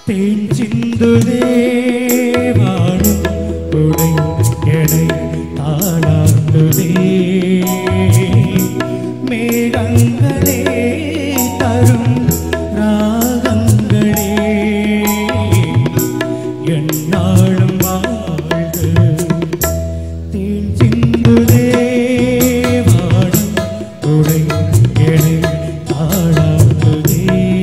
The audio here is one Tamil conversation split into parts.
தேன் சிந்துதே வாழும் உடை எடை தாளாட்டுதே மேகங்களே தரும் ராகங்களே என்னாலும் வாழ்க தேன் சிந்துதே வாழும் உடை எடை தாளாட்டுதே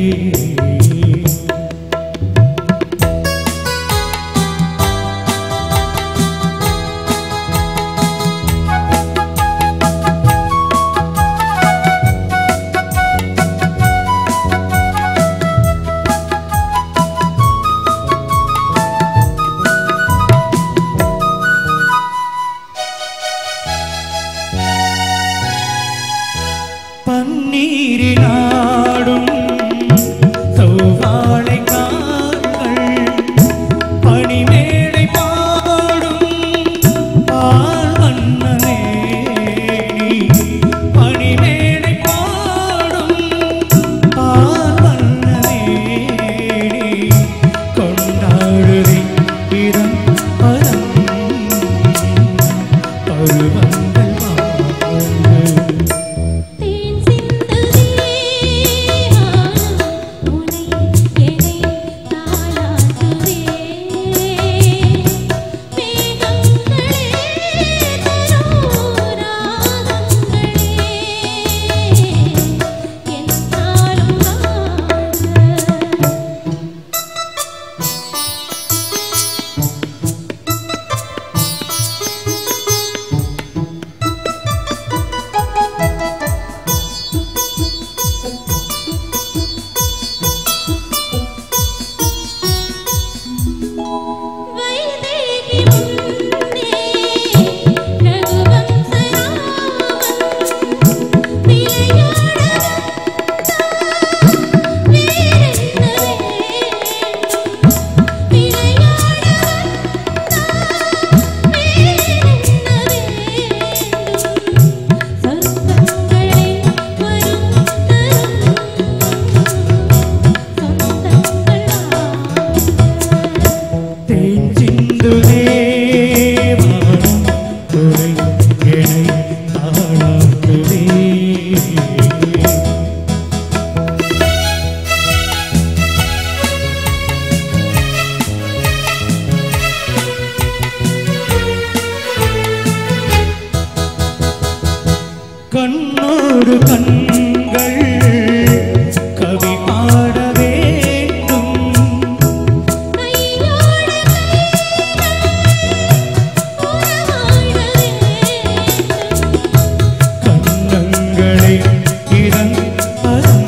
பன்னீரினாடும் சௌவாழை கால்கள் பனிமேடை பாடும் பால் வண்ணனே பனிமேடை பாடும் பால் வண்ணனே கொண்டாடுதி இடம் பரம் பருவங்கள் கண்ணோடு கண்கள் கவி பாட வேண்டும் கண்ணங்களை இறந்தரும்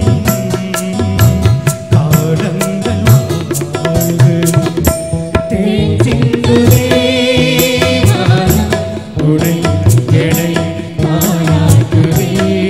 காலங்கள் வாழ்க தேன் சிந்துதே வாழும் உடை எடை தாளாட்டுதே